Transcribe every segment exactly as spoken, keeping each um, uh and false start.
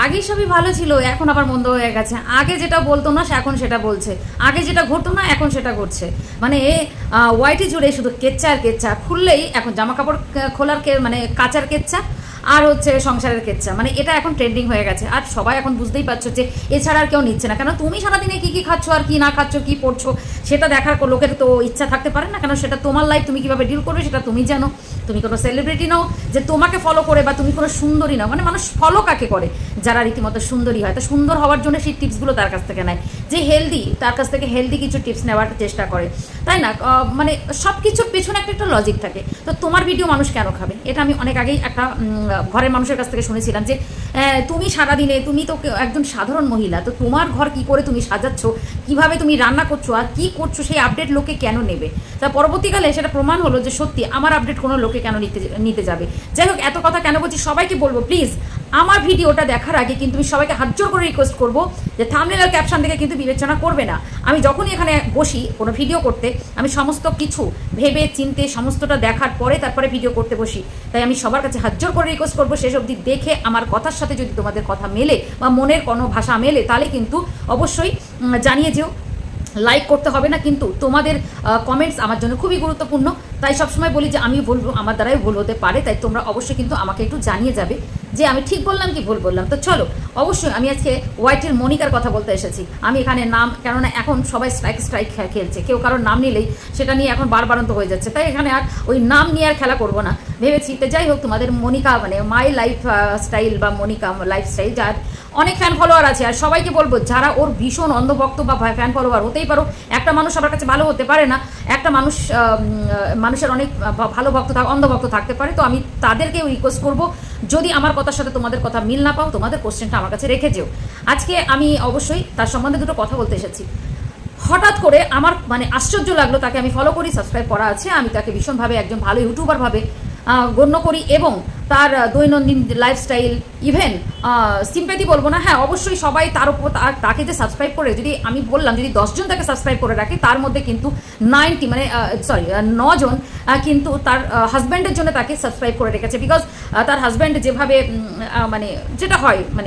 আগে সবই ভালো ছিল, এখন আবার মন্দ হয়ে গেছে। আগে যেটা বলতো না এখন সেটা বলছে, আগে যেটা ঘটতো না এখন সেটা ঘটছে। মানে ওয়াইটি জুড়ে শুধু কেচ্চা আর কেচ্চা, খুললেই এখন জামা কাপড় খোলার মানে কাচার কেচ্চা আর হচ্ছে সংসারের কেচ্চা, মানে এটা এখন ট্রেন্ডিং হয়ে গেছে। আর সবাই এখন বুঝতেই পারছো যে এছাড়া আর কেউ নিচ্ছে না। কেন তুমি সারাদিনে কি কি খাচ্ছ আর কি না খাচ্ছ, কি পড়ছো, সেটা দেখার লোকের তো ইচ্ছা থাকতে পারে না। কেন সেটা তোমার লাইফ, তুমি কিভাবে ডিল করবে সেটা তুমি জানো। তুমি কোনো সেলিব্রিটি নাও যে তোমাকে ফলো করে, বা তুমি কোনো সুন্দরী নাও। মানে মানুষ ফলো কাকে করে? যারা রীতিমতো সুন্দরী হয়। তো সুন্দর হওয়ার জন্য সেই টিপসগুলো তার কাছ থেকে নেয়। যে হেলদি, তার কাছ থেকে হেলদি কিছু টিপস নেওয়ার চেষ্টা করে, তাই না? মানে সব কিছুর পেছনে একটা একটা লজিক থাকে। তো তোমার ভিডিও মানুষ কেন খাবে? এটা আমি অনেক আগেই একটা ঘরের মানুষের কাছ থেকে শুনেছিলাম যে তুমি সারাদিনে, তুমি তো একজন সাধারণ মহিলা, তো তোমার ঘর কি করে তুমি সাজাচ্ছ, কিভাবে তুমি রান্না করছো আর কি করছো, সেই আপডেট লোকে কেন নেবে? তা পরবর্তীকালে সেটা প্রমাণ হলো যে সত্যি আমার আপডেট কোনো লোকে কেন নিতে নিতে যাবে। যাই হোক, এত কথা কেন বলছি, সবাইকে বলবো প্লিজ আমার ভিডিওটা দেখার আগে কিন্তু আমি সবাইকে হাত জোর করে রিকোয়েস্ট করবো যে থাম্বনেল আর ক্যাপশন থেকে কিন্তু বিবেচনা করবে না। আমি যখনই এখানে বসি কোনো ভিডিও করতে, আমি সমস্ত কিছু ভেবে চিনতে সমস্তটা দেখার পরে তারপরে ভিডিও করতে বসি। তাই আমি সবার কাছে হাত জোর করে রিকোয়েস্ট করবো শেষ অবধি দেখে আমার কথার সাথে যদি তোমাদের কথা মেলে বা মনের কোনো ভাষা মেলে, তাহলে কিন্তু অবশ্যই জানিয়ে যেও। লাইক করতে হবে না, কিন্তু তোমাদের কমেন্টস আমার জন্য খুবই গুরুত্বপূর্ণ। তাই সবসময় বলি যে আমি বলবো, আমার দ্বারাই ভুল হতে পারে, তাই তোমরা অবশ্যই কিন্তু আমাকে একটু জানিয়ে যাবে যে আমি ঠিক বললাম কি ভুল বললাম। তো চলো, অবশ্যই আমি আজকে ওয়াইটির মনিকার কথা বলতে এসেছি। আমি এখানে নাম, কেননা এখন সবাই স্ট্রাইক স্ট্রাইক খেলছে, কেউ কারোর নাম নিলেই সেটা নিয়ে এখন বারবারন্ত হয়ে যাচ্ছে। তাই এখানে আর ওই নাম নিয়ে আর খেলা করবো না ভেবেছি। তো যাই হোক, তোমাদের মনিকা মানে মাই লাইফ স্টাইল বা মনিকা লাইফ স্টাইল, যার অনেক ফ্যান ফলোয়ার আছে, আর সবাইকে বলবো যারা ওর ভীষণ অন্ধভক্ত বা ফ্যান ফলোয়ার, হতেই পারো একটা মানুষ সবার কাছে ভালো হতে পারে না, একটা মানুষ মানুষের অনেক ভালো ভক্ত থাক অন্ধভক্ত থাকতে পারে। তো আমি তাদেরকেও রিকোয়েস্ট করবো, যদি আমার কথার সাথে তোমাদের কথা মিল না পাও, তোমাদের কোশ্চেনটা আমার কাছে রেখে যেও। আজকে আমি অবশ্যই তার সম্বন্ধে দুটো কথা বলতে এসেছি। হঠাৎ করে আমার মানে আশ্চর্য লাগলো, তাকে আমি ফলো করি, সাবস্ক্রাইব করা আছে, আমি তাকে ভীষণভাবে একজন ভালো ইউটিউবার ভাবে গণ্য করি, এবং তার দৈনন্দিন লাইফস্টাইল, ইভেন সিম্প্যাথি বলবো না, হ্যাঁ অবশ্যই সবাই তার উপর তাকে যে সাবস্ক্রাইব করে, যদি আমি বললাম যদি দশজন তাকে সাবস্ক্রাইব করে রাখে, তার মধ্যে কিন্তু নাইনটি মানে সরি নজন কিন্তু তার হাজব্যান্ডের জন্য তাকে সাবস্ক্রাইব করে রেখেছে। বিকজ তার হাজব্যান্ড যেভাবে মানে যেটা হয়, মানে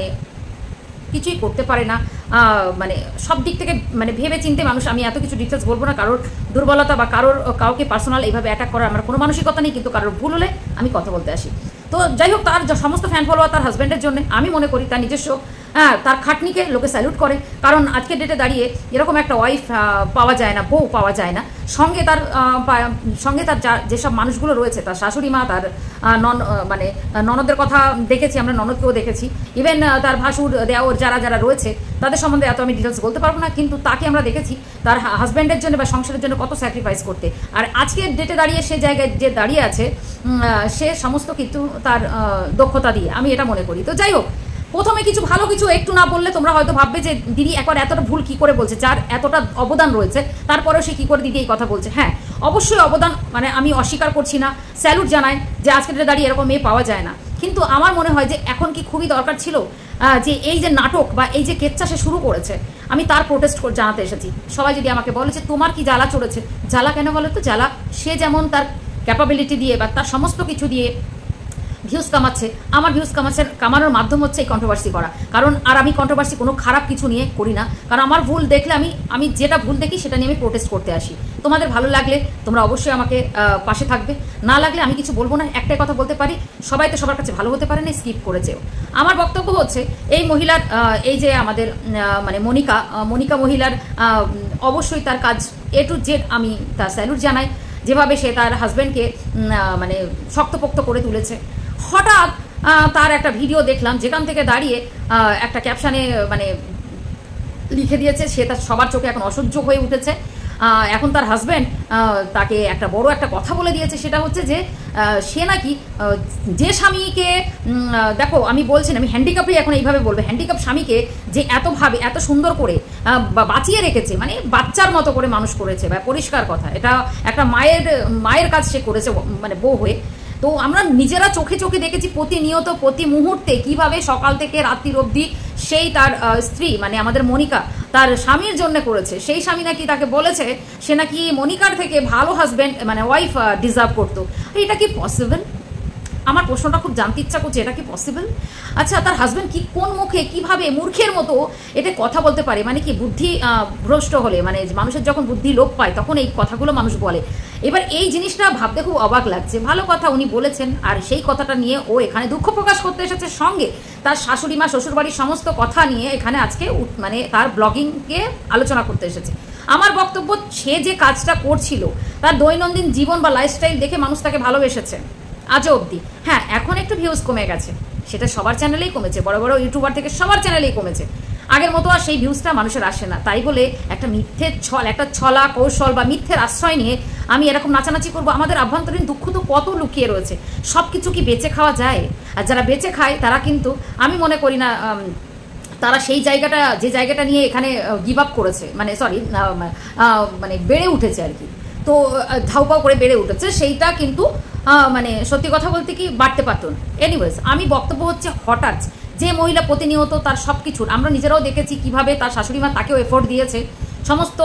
কিছুই করতে পারে না, মানে সব দিক থেকে মানে ভেবে চিনতে মানুষ, আমি এত কিছু ডিটেলস বলবো না, কারোর দুর্বলতা বা কারোর কাউকে পার্সোনাল এইভাবে অ্যাটাক করার আমার কোনো মানসিকতা নেই, কিন্তু কারোর ভুল হলে আমি কথা বলতে আসি। তো যাই হোক, তার সমস্ত ফ্যান ফলোয়ার তার হাজব্যান্ডের জন্য। আমি মনে করি তার নিজস্ব, হ্যাঁ তার খাটনিকে লোকে স্যালুট করে, কারণ আজকের ডেটে দাঁড়িয়ে এরকম একটা ওয়াইফ পাওয়া যায় না, বউ পাওয়া যায় না। সঙ্গে তার সঙ্গে তার যা যেসব মানুষগুলো রয়েছে, তার শাশুড়ি মা, তার নন মানে ননদের কথা দেখেছি আমরা, ননদকেও দেখেছি, ইভেন তার ভাসুর দেওর যারা যারা রয়েছে তাদের সম্বন্ধে এত আমি ডিটেলস বলতে পারবো না, কিন্তু তাকে আমরা দেখেছি তার হাজব্যান্ডের জন্য বা সংসারের জন্য কত স্যাক্রিফাইস করতে। আর আজকের ডেটে দাঁড়িয়ে সে জায়গায় যে দাঁড়িয়ে আছে, সে সমস্ত কিন্তু তার দক্ষতা দিয়ে, আমি এটা মনে করি। তো যাই হোক, প্রথমে কিছু ভালো কিছু একটু না বললে তোমরা হয়তো ভাববে যে দিদি একবার এতটা ভুল কি করে বলছে, যার এতটা অবদান রয়েছে তারপরেও সে কি করে দিদি এই কথা বলছে। হ্যাঁ অবশ্যই অবদান, মানে আমি অস্বীকার করছি না, স্যালুট জানাই যে আজকের ডেটে দাঁড়িয়ে এরকম মেয়ে পাওয়া যায় না। কিন্তু আমার মনে হয় যে এখন কি খুবই দরকার ছিল যে এই যে নাটক বা এই যে কেচ্চা সে শুরু করেছে, আমি তার প্রোটেস্ট জানাতে এসেছি। সবাই যদি আমাকে বলে যে তোমার কি জ্বালা চড়েছে, জ্বালা কেন বলো তো? জ্বালা সে যেমন তার ক্যাপাবিলিটি দিয়ে বা তার সমস্ত কিছু দিয়ে ভিউজ কামাচ্ছে, আমার ভিউজ কামাচ্ছে, কামানোর মাধ্যম হচ্ছে এই কন্ট্রোভার্সি করা। কারণ আর আমি কন্ট্রোভার্সি কোনো খারাপ কিছু নিয়ে করি না, কারণ আমার ভুল দেখলে আমি আমি যেটা ভুল দেখি সেটা নিয়ে আমি প্রোটেস্ট করতে আসি। তোমাদের ভালো লাগলে তোমরা অবশ্যই আমাকে পাশে থাকবে, না লাগলে আমি কিছু বলবো না। একটাই কথা বলতে পারি, সবাই তো সবার কাছে ভালো হতে পারে না, স্কিপ করেছেও। আমার বক্তব্য হচ্ছে এই মহিলার, এই যে আমাদের মানে মনিকা মনিকা মহিলার অবশ্যই তার কাজ এ টু জেড আমি তার স্যালুট জানাই, যেভাবে সে তার হাজব্যান্ডকে মানে শক্তপোক্ত করে তুলেছে। হঠাৎ তার একটা ভিডিও দেখলাম, যেখান থেকে দাঁড়িয়ে একটা ক্যাপশনে মানে লিখে দিয়েছে, সে তার সবার চোখে এখন অসহ্য হয়ে উঠেছে। এখন তার হাজব্যান্ড তাকে একটা বড় একটা কথা বলে দিয়েছে, সেটা হচ্ছে যে সে নাকি যে স্বামীকে, দেখো আমি বলছি না, আমি হ্যান্ডিক্যাপই এখন এইভাবে বলবে, হ্যান্ডিক্যাপ স্বামীকে যে এতভাবে এত সুন্দর করে বাঁচিয়ে রেখেছে, মানে বাচ্চার মতো করে মানুষ করেছে, বা পরিষ্কার কথা এটা একটা মায়ের মায়ের কাজ সে করেছে মানে বউ হয়ে। তো আমরা নিজেরা চোখে চোখে দেখেছি প্রতিনিয়ত প্রতি মুহূর্তে কিভাবে সকাল থেকে রাত্রির অবধি সেই তার স্ত্রী মানে আমাদের মনিকা তার স্বামীর জন্য করেছে। সেই স্বামী নাকি তাকে বলেছে সে নাকি মনিকার থেকে ভালো হাজব্যান্ড মানে ওয়াইফ ডিজার্ভ করতো। এটা কি পসিবল? আমার প্রশ্নটা খুব জানতে ইচ্ছা করছে, এটা কি পসিবল? আচ্ছা, তার হাজব্যান্ড কি কোন মুখে কিভাবে মূর্খের মতো এটা কথা বলতে পারে? মানে কি বুদ্ধি ভ্রষ্ট হলে, মানে মানুষের যখন বুদ্ধি লোপ পায় তখন এই কথাগুলো মানুষ বলে। এবার এই জিনিসটা ভাবতে খুব অবাক লাগছে। ভালো কথা উনি বলেছেন, আর সেই কথাটা নিয়ে ও এখানে দুঃখ প্রকাশ করতে এসেছে, সঙ্গে তার শাশুড়ি মা শ্বশুরবাড়ির সমস্ত কথা নিয়ে এখানে আজকে মানে তার ব্লগিংকে আলোচনা করতে এসেছে। আমার বক্তব্য, সে যে কাজটা করছিল তার দৈনন্দিন জীবন বা লাইফস্টাইল দেখে মানুষ তাকে ভালোবেসেছে আজও অবধি। হ্যাঁ, এখন একটু ভিউজ কমে গেছে, সেটা সবার চ্যানেলেই কমেছে, বড় বড় ইউটিউবার থেকে সবার চ্যানেলেই কমেছে। আগের মতো আর সেই ভিউজটা মানুষের আসে না। তাই বলে একটা মিথ্যের ছল, একটা ছলা কৌশল বা মিথ্যের আশ্রয় নিয়ে আমি এরকম নাচানাচি করবো? আমাদের আভ্যন্তরীণ দুঃখ তো কত লুকিয়ে রয়েছে। সব কিছু কি বেঁচে খাওয়া যায়? আর যারা বেঁচে খায় তারা কিন্তু, আমি মনে করি না তারা সেই জায়গাটা, যে জায়গাটা নিয়ে এখানে গিভ আপ করেছে, মানে সরি মানে বেড়ে উঠেছে আর কি, তো ধাউপাও করে বেড়ে উঠেছে, সেইটা কিন্তু মানে সত্যি কথা বলতে কি বাড়তে পারত না। এনিওয়েজ, আমি বক্তব্য হচ্ছে, হঠাৎ যে মহিলা প্রতিনিয়ত তার সব কিছুর, আমরা নিজেরাও দেখেছি কিভাবে তার শাশুড়ি মা তাকেও এফোর্ট দিয়েছে, সমস্ত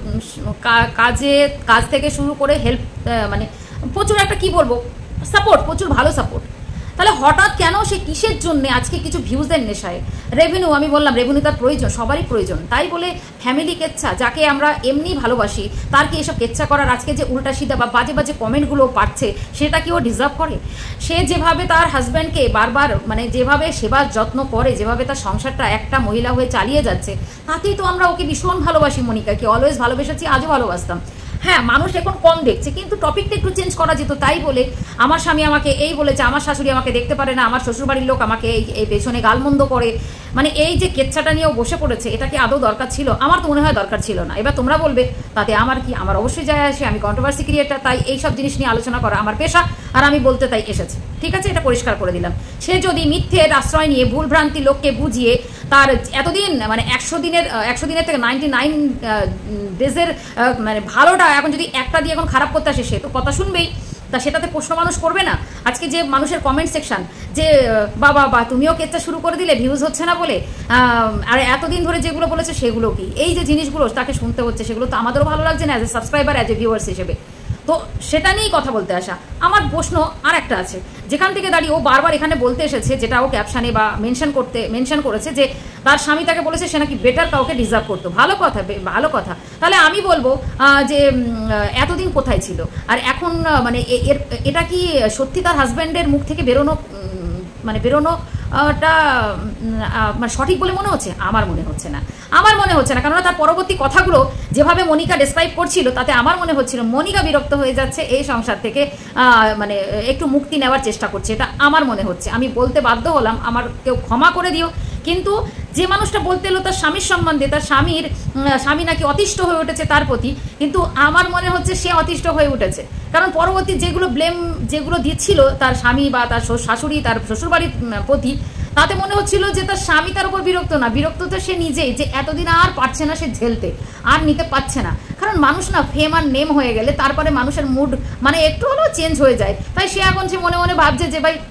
কাজে কাজ থেকে শুরু করে হেল্প, মানে প্রচুর একটা কি বলবো সাপোর্ট, প্রচুর ভালো সাপোর্ট। তাহলে হঠাৎ কেন সে কিসের জন্য আজকে কিছু ভিউজের নেশায়? রেভিনিউ, আমি বললাম রেভিনিউ তার প্রয়োজন, সবারই প্রয়োজন। তাই বলে ফ্যামিলি কেচ্ছা, যাকে আমরা এমনি ভালোবাসি, তার কি এসব কেচ্ছা করার আজকে যে উল্টা সিধা বা বাজে বাজে কমেন্টগুলো পাচ্ছে, সেটা কি ও ডিজার্ভ করে? সে যেভাবে তার হাজব্যান্ডকে বারবার মানে যেভাবে সেবা যত্ন করে, যেভাবে তার সংসারটা একটা মহিলা হয়ে চালিয়ে যাচ্ছে, তাতেই তো আমরা ওকে ভীষণ ভালোবাসি। মনিকাকে অলওয়েজ ভালোবেসেছি, আজও ভালোবাসতাম। হ্যাঁ, মানুষ এখন কম দেখছে, কিন্তু টপিকটা একটু চেঞ্জ করা যেত। তাই বলে আমার স্বামী আমাকে এই বলেছে, আমার শাশুড়ি আমাকে দেখতে পারে না, আমার শ্বশুরবাড়ির লোক আমাকে এই এই পেছনে গালমন্দ করে, মানে এই যে কেচ্ছাটা নিয়েও বসে পড়েছে, এটা কি আদৌ দরকার ছিল? আমার তো মনে হয় দরকার ছিল না। এবার তোমরা বলবে তাতে আমার কি, আমার অবশ্যই যায় আসে, আমি কন্ট্রোভার্সি ক্রিয়েটার, তাই এইসব জিনিস নিয়ে আলোচনা করা আমার পেশা, আর আমি বলতে তাই এসেছি। ঠিক আছে, এটা পরিষ্কার করে দিলাম। সে যদি মিথ্যের আশ্রয় নিয়ে ভুলভ্রান্তি লোককে বুঝিয়ে তার এতদিন মানে একশো দিনের একশো দিনের থেকে নাইনটি নাইন ডেজের মানে ভালোটা এখন যদি একটা দিয়ে এখন খারাপ করতে আসে, সে তো কথা শুনবেই, তা সেটাতে প্রশ্ন মানুষ করবে না? আজকে যে মানুষের কমেন্ট সেকশন, যে বাবা বা তুমিও কেচ্ছা শুরু করে দিলে ভিউজ হচ্ছে না বলে, আর এতদিন ধরে যেগুলো বলেছে সেগুলো কি, এই যে জিনিসগুলো তাকে শুনতে হচ্ছে, সেগুলো তো আমাদেরও ভালো লাগছে না as a subscriber, as a viewers হিসেবে। তো সেটা নিয়েই কথা বলতে আসা। আমার প্রশ্ন আর একটা আছে, যেখান থেকে দাঁড়িয়ে ও বারবার এখানে বলতে এসেছে, যেটা ও ক্যাপশনে বা মেনশন করতে মেনশন করেছে, যে তার স্বামী তাকে বলেছে সে নাকি বেটার কাউকে ডিজার্ভ করতো। ভালো কথা, ভালো কথা। তাহলে আমি বলবো যে এতদিন কোথায় ছিল, আর এখন মানে এর এটা কি সত্যি তার হাজব্যান্ডের মুখ থেকে বেরোনো মানে বেরোনোটা মানে সঠিক বলে মনে হচ্ছে? আমার মনে হচ্ছে না, আমার মনে হচ্ছে না। কেননা তার পরবর্তী কথাগুলো যেভাবে মনিকা ডেসক্রাইব করছিল, তাতে আমার মনে হচ্ছিল মনিকা বিরক্ত হয়ে যাচ্ছে এই সংসার থেকে, মানে একটু মুক্তি নেওয়ার চেষ্টা করছে, এটা আমার মনে হচ্ছে। আমি বলতে বাধ্য হলাম, আমার কেউ ক্ষমা করে দিও। কিন্তু যে মানুষটা বলতে এলো তার স্বামীর সম্বন্ধে, তার স্বামীর স্বামী নাকি অতিষ্ঠ হয়ে উঠেছে তার প্রতি, কিন্তু আমার মনে হচ্ছে সে অতিষ্ঠ হয়ে উঠেছে। কারণ পরবর্তী যেগুলো ব্লেম যেগুলো দিচ্ছিল তার স্বামী বা তার শাশুড়ি তার শ্বশুরবাড়ির প্রতি, তাতে মনে হচ্ছিল যে তার স্বামী তার উপর বিরক্ত না, বিরক্ত তো সে নিজেই, যে এতদিন আর পারছে না সে ঝেলতে, আর নিতে পারছে না। কারণ মানুষ না ফেম আর নেম হয়ে গেলে তারপরে মানুষের মুড মানে একটু হলেও চেঞ্জ হয়ে যায়। তাই সে এখন সে মনে মনে ভাবছে যে ভাই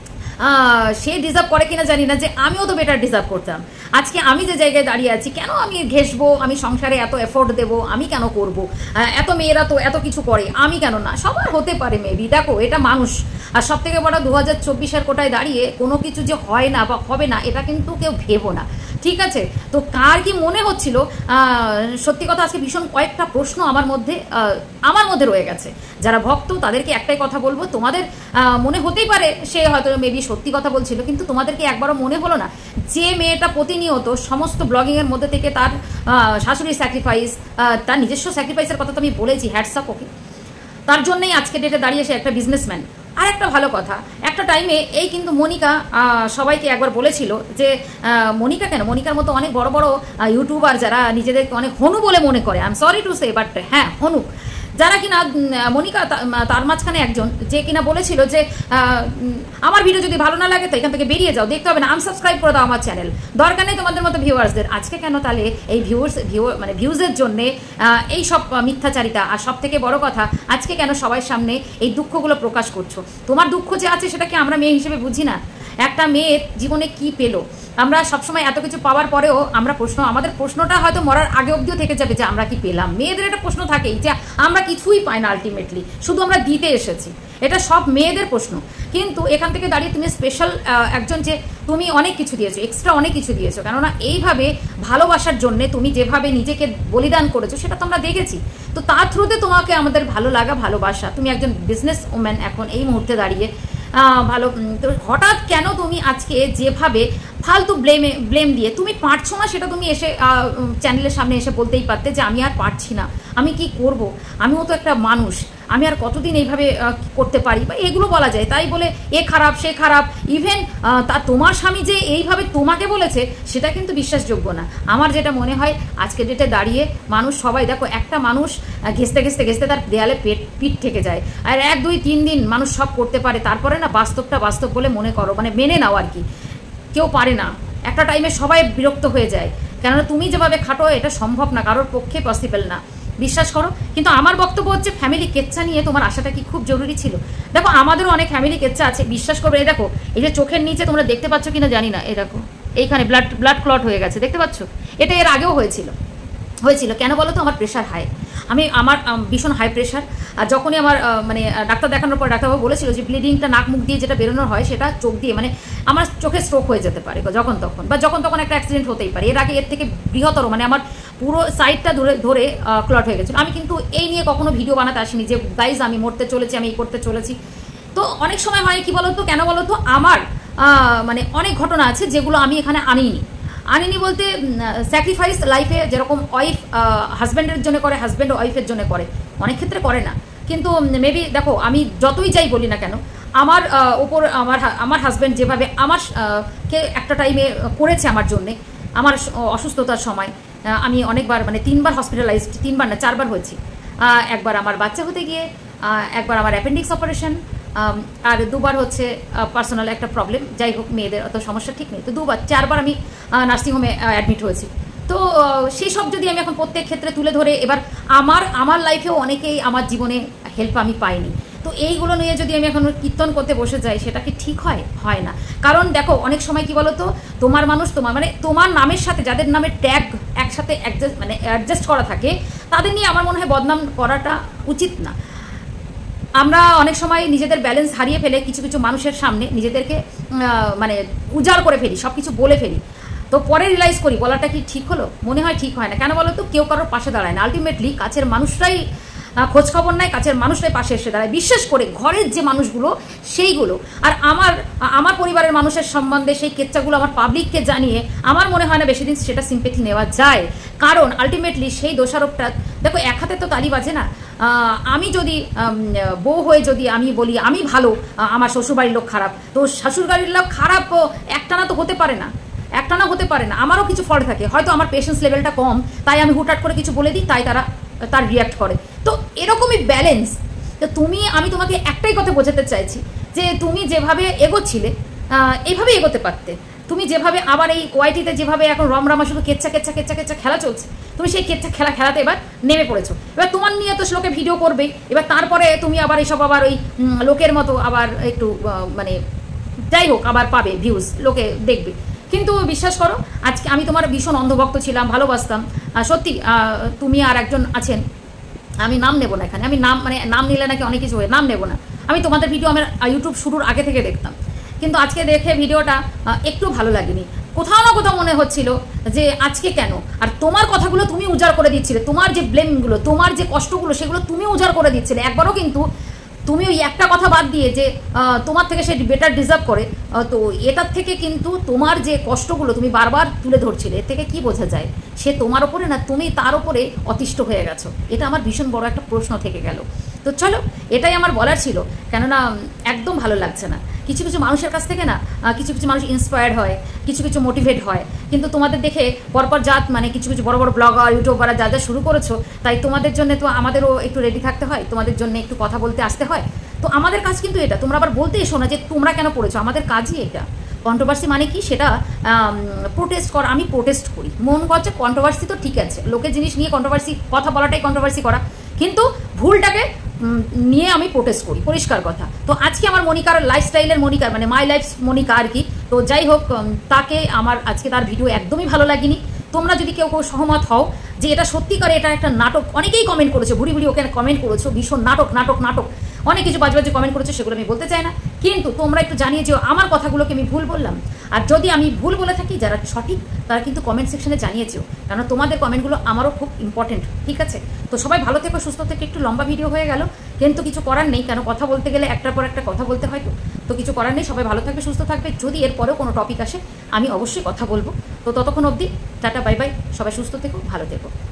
সে ডিজার্ভ করে কিনা জানি না, যে আমিও তো বেটার ডিজার্ভ করতাম। আজকে আমি যে জায়গায় দাঁড়িয়ে আছি, কেন আমি ঘেসবো, আমি সংসারে এত এফোর্ট দেবো, আমি কেন করব? এত মেয়েরা তো এত কিছু করে, আমি কেন না? সবার হতে পারে মেবি, দেখো এটা মানুষ। আর সব থেকে বড় দু হাজার চব্বিশের কোটায় দাঁড়িয়ে কোনো কিছু যে হয় না বা হবে না, এটা কিন্তু কেউ ভেবো না। ঠিক আছে, তো কার কি মনে হচ্ছিল? সত্যি কথা, আজকে ভীষণ কয়েকটা প্রশ্ন আমার মধ্যে আমার মধ্যে রয়ে গেছে। যারা ভক্ত তাদেরকে একটাই কথা বলবো, তোমাদের মনে হতেই পারে সে হয়তো মেবি সত্যি কথা বলছিল, কিন্তু তোমাদেরকে একবারও মনে হলো না যে মেয়েটা প্রতিনিয়ত সমস্ত ব্লগিংয়ের মধ্যে থেকে তার শাশুড়ির স্যাক্রিফাইস, তার নিজস্ব স্যাক্রিফাইসের কথা তো আমি বলেছি, হ্যাটসঅ্যাপ ওকে, তার জন্যই আজকে ডেটে দাঁড়িয়ে সে একটা বিজনেসম্যান। আর একটা ভালো কথা, একটা টাইমে এই কিন্তু মনিকা সবাইকে একবার বলেছিল যে মনিকা কেন, মনিকার মতো অনেক বড় বড় ইউটিউবার যারা নিজেদেরকে অনেক হনু বলে মনে করে, I am sorry to say, but হ্যাঁ হনু, যারা কিনা মনিকা তার মাঝখানে একজন যে কিনা বলেছিল যে আমার ভিডিও যদি ভালো না লাগে তো এখান থেকে বেরিয়ে যাও, দেখতে হবে না, আনসাবস্ক্রাইব করে দাও আমার চ্যানেল, দরকার নেই তোমাদের মতো ভিউয়ার্সদের। আজকে কেন তাহলে এই ভিউয়ার্স ভিউ মানে ভিউজের জন্যে এই সব মিথ্যাচারিতা? আর সব থেকে বড় কথা, আজকে কেন সবার সামনে এই দুঃখগুলো প্রকাশ করছো? তোমার দুঃখ যে আছে সেটাকে আমরা মেয়ে হিসেবে বুঝি না? একটা মেয়ের জীবনে কি পেলো? আমরা সবসময় এত কিছু পাওয়ার পরেও আমরা প্রশ্ন, আমাদের প্রশ্নটা হয়তো মরার আগে অবধিও থেকে যাবে যে আমরা কি পেলাম। মেয়েদের একটা প্রশ্ন থাকেই যে আমরা কিছুই পাই না, আলটিমেটলি শুধু আমরা দিতে এসেছি। এটা সব মেয়েদের প্রশ্ন। কিন্তু এখান থেকে দাঁড়িয়ে তুমি স্পেশাল একজন, যে তুমি অনেক কিছু দিয়েছো, এক্সট্রা অনেক কিছু দিয়েছো, কেননা এইভাবে ভালোবাসার জন্য তুমি যেভাবে নিজেকে বলিদান করেছো সেটা তো আমরা দেখেছি। তো তার থ্রুতে তোমাকে আমাদের ভালো লাগা, ভালোবাসা, তুমি একজন বিজনেস ওম্যান এখন এই মুহূর্তে দাঁড়িয়ে ভালো। তো হঠাৎ কেন তুমি আজকে যেভাবে ফালতু ব্লেমে ব্লেম দিয়ে তুমি পারছো না, সেটা তুমি এসে চ্যানেলের সামনে এসে বলতেই পারতে যে আমি আর পারছি না, আমি কি করব, আমিও তো একটা মানুষ, আমি আর কতদিন এইভাবে করতে পারি, বা এগুলো বলা যায়। তাই বলে এ খারাপ সে খারাপ, ইভেন তা তোমার স্বামী যে এইভাবে তোমাকে বলেছে সেটা কিন্তু বিশ্বাসযোগ্য না। আমার যেটা মনে হয় আজকে ডেটে দাঁড়িয়ে মানুষ সবাই দেখো, একটা মানুষ ঘেঁচতে ঘেঁচতে ঘেঁচতে তার দেয়ালে পেট পিঠ থেকে যায়, আর এক দুই তিন দিন মানুষ সব করতে পারে, তারপরে না বাস্তবটা বাস্তব বলে মনে করো, মানে মেনে নাও আর কি। কেউ পারে না, একটা টাইমে সবাই বিরক্ত হয়ে যায়, কেননা তুমি যেভাবে খাটো এটা সম্ভব না, কারোর পক্ষে পসিবল না, বিশ্বাস করো। কিন্তু আমার বক্তব্য হচ্ছে ফ্যামিলি কেচ্চা নিয়ে তোমার আশাটা কি খুব জরুরি ছিল? দেখো আমাদেরও অনেক ফ্যামিলি কেচ্চা আছে, বিশ্বাস করবে। এই দেখো, এই যে চোখের নিচে তোমরা দেখতে পাচ্ছ কিনা জানি না, এই দেখো এইখানে ব্লাড ব্লাড ক্লট হয়ে গেছে, দেখতে পাচ্ছ? এটা এর আগেও হয়েছিল হয়েছিল কেন বলো তো? আমার প্রেশার হাই, আমি আমার ভীষণ হাই প্রেশার। আর যখনই আমার মানে ডাক্তার দেখানোর পর ডাক্তারবাবু বলেছিল যে ব্লিডিংটা নাক মুখ দিয়ে যেটা বেরোনোর হয় সেটা চোখ দিয়ে, মানে আমার চোখে স্ট্রোক হয়ে যেতে পারে যখন তখন, বা যখন তখন একটা অ্যাক্সিডেন্ট হতেই পারে। এর আগে এর থেকে বৃহত্তর, মানে আমার পুরো সাইডটা ধরে ধরে ক্লট হয়ে গেছিলো। আমি কিন্তু এই নিয়ে কখনো ভিডিও বানাতে আসিনি যে গাইজ আমি মরতে চলেছি, আমি এই করতে চলেছি। তো অনেক সময় হয় কি বলতো, কেন বলো তো, আমার মানে অনেক ঘটনা আছে যেগুলো আমি এখানে আনিনি আনিনি বলতে স্যাক্রিফাইস লাইফে যেরকম ওয়াইফ হাজব্যান্ডের জন্য করে, হাজব্যান্ড ওয়াইফের জন্য করে, অনেক ক্ষেত্রে করে না। কিন্তু মেবি দেখো, আমি যতই যাই বলি না কেন, আমার ওপর আমার আমার হাজব্যান্ড যেভাবে আমার কে একটা টাইমে করেছে আমার জন্যে, আমার অসুস্থতার সময় আমি অনেকবার, মানে তিনবার হসপিটালাইজড, তিনবার না চারবার হয়েছি। একবার আমার বাচ্চা হতে গিয়ে, একবার আমার অ্যাপেন্ডিক্স অপারেশন, আর দুবার হচ্ছে পার্সোনাল একটা প্রবলেম, যাই হোক মেয়েদের অত সমস্যা ঠিক নেই। তো দুবার চারবার আমি নার্সিংহোমে অ্যাডমিট হয়েছি। তো সেই সব যদি আমি এখন প্রত্যেক ক্ষেত্রে তুলে ধরে, এবার আমার আমার লাইফেও অনেকেই আমার জীবনে হেল্প আমি পাইনি, তো এইগুলো নিয়ে যদি আমি এখন কীর্তন করতে বসে যাই, সেটা কি ঠিক হয়? হয় না। কারণ দেখো অনেক সময় কি বলো তো, তোমার মানুষ, তোমার মানে তোমার নামের সাথে যাদের নামের ট্যাগ একসাথে অ্যাডজাস্ট মানে অ্যাডজাস্ট করা থাকে, তাদের নিয়ে আমার মনে হয় বদনাম করাটা উচিত না। আমরা অনেক সময় নিজেদের ব্যালেন্স হারিয়ে ফেলে কিছু কিছু মানুষের সামনে নিজেদেরকে মানে উজাড় করে ফেলি, সব কিছু বলে ফেলি, তো পরে রিয়েলাইজ করি বলাটা কি ঠিক হলো? মনে হয় ঠিক হয় না। কেন বলো তো, কেউ কারোর পাশে দাঁড়ায় না, আলটিমেটলি কাছের মানুষরাই খোঁজখবর নেয়, কাছের মানুষরাই পাশে এসে দাঁড়ায়, বিশেষ করে ঘরের যে মানুষগুলো সেইগুলো। আর আমার আমার পরিবারের মানুষের সম্বন্ধে সেই কেচ্চাগুলো আমার পাবলিককে জানিয়ে আমার মনে হয় না বেশি দিন সেটা সিম্পেথি নেওয়া যায়, কারণ আলটিমেটলি সেই দোষারোপটা, দেখো এক হাতে তো তালি বাজে না। আমি যদি বউ হয়ে যদি আমি বলি আমি ভালো, আমার শ্বশুরবাড়ির লোক খারাপ, তো শ্বশুরবাড়ির লোক খারাপ একটানা তো হতে পারে না, একটানা হতে পারে না, আমারও কিছু ফল্ট থাকে, হয়তো আমার পেশেন্স লেভেলটা কম, তাই আমি হুটহাট করে কিছু বলে দিই, তাই তারা তার রিয়াক্ট করে। তো এরকমই ব্যালেন্স। তো তুমি, আমি তোমাকে একটাই কথা বোঝাতে চাইছি যে তুমি যেভাবে এগোচ্ছিলে এইভাবে এগোতে পারতে। তুমি যেভাবে আবার এই ওয়াইটিতে যেভাবে এখন রমরামা শুধু কেচ্চা কেচ্চা কেচ্চা কেচ্চা খেলা চলছে, তুমি সেই কেচ্চা খেলা খেলাতে এবার নেমে পড়েছো। এবার তোমার নিয়ে তো লোকে ভিডিও করবেই, এবার তারপরে তুমি আবার এইসব আবার ওই লোকের মতো আবার একটু মানে যাই হোক আবার পাবে ভিউজ, লোকে দেখবে। কিন্তু বিশ্বাস করো, আজকে আমি তোমার ভীষণ অন্ধভক্ত ছিলাম, ভালোবাসতাম সত্যি। তুমি আর একজন আছেন, আমি নাম নেব না এখানে, আমি নাম মানে নাম নিলে নাকি অনেক কিছু হয়ে, নাম নেব না। আমি তোমাদের ভিডিও আমার ইউটিউব শুরুর আগে থেকে দেখতাম, কিন্তু আজকে দেখে ভিডিওটা একটু ভালো লাগেনি, কোথাও না কোথাও মনে হচ্ছিল যে আজকে কেন। আর তোমার কথাগুলো তুমি উজাড় করে দিচ্ছিলে, তোমার যে ব্লেমগুলো, তোমার যে কষ্টগুলো, সেগুলো তুমি উজাড় করে দিচ্ছিলে। একবারও কিন্তু তুমি ওই একটা কথা বাদ দিয়ে যে তোমার থেকে সে বেটার ডিজার্ভ করে, তো এটার থেকে কিন্তু তোমার যে কষ্টগুলো তুমি বারবার তুলে ধরছিলে, এর থেকে কি বোঝা যায় সে তোমার ওপরে না তুমি তার ওপরে অতিষ্ঠ হয়ে গেছো? এটা আমার ভীষণ বড় একটা প্রশ্ন থেকে গেল। তো চলো, এটাই আমার বলার ছিল, কেননা একদম ভালো লাগছে না। কিছু কিছু মানুষের কাছ থেকে না কিছু কিছু মানুষ ইন্সপায়ার্ড হয়, কিছু কিছু মোটিভেট হয়, কিন্তু তোমাদের দেখে পরপর জাত মানে কিছু কিছু বড় বড় ব্লগার ইউটিউবাররা যা যা শুরু করেছো, তাই তোমাদের জন্য তো আমাদেরও একটু রেডি থাকতে হয়, তোমাদের জন্য একটু কথা বলতে আসতে হয়। তো আমাদের কাজ কিন্তু এটা, তোমরা আবার বলতে এসো না যে তোমরা কেন পড়েছো, আমাদের কাজই এটা। কন্ট্রোভার্সি মানে কি, সেটা প্রোটেস্ট করা, আমি প্রোটেস্ট করি, মন করছে কন্ট্রোভার্সি তো ঠিক আছে, লোকের জিনিস নিয়ে কন্ট্রোভার্সি কথা বলাটাই কন্ট্রোভার্সি করা, কিন্তু ভুলটাকে নিয়ে আমি প্রোটেস্ট করি, পরিষ্কার কথা। তো আজকে আমার মনিকার লাইফস্টাইলের মনিকার মানে মাই লাইফ মনিকা আর কি, তো যাই হোক তাকে আমার আজকে তার ভিডিও একদমই ভালো লাগেনি। তোমরা যদি কেউ কেউ সহমত হও যে এটা সত্যিকারে এটা একটা নাটক, অনেকেই কমেন্ট করেছো, ভুড়ি ভুড়ি ওকে কমেন্ট করেছো ভীষণ নাটক নাটক নাটক, অনেক কিছু বাজে বাজে কমেন্ট করেছো, সেগুলো আমি বলতে চাই না, কিন্তু তোমরা একটু জানিয়ে যে আমার কথাগুলোকে আমি ভুল বললাম। আর যদি আমি ভুল বলে থাকি, যারা সঠিক তারা কিন্তু কমেন্ট সেকশনে জানিয়েছো, কারণ তোমাদের কমেন্টগুলো আমারও খুব ইম্পর্টেন্ট, ঠিক আছে? তো সবাই ভালো থেকো, সুস্থ থেকে, একটু লম্বা ভিডিও হয়ে গেল, কিন্তু কিছু করার নেই, কেন কথা বলতে গেলে একটার পর একটা কথা বলতে হয়, তো তো কিছু করার নেই। সবাই ভালো থাকবে, সুস্থ থাকবে। যদি এরপরেও কোনো টপিক আসে আমি অবশ্যই কথা বলবো। তো ততক্ষণ অবধি টাটা, বাই বাই, সবাই সুস্থ থেকো, ভালো থেকো।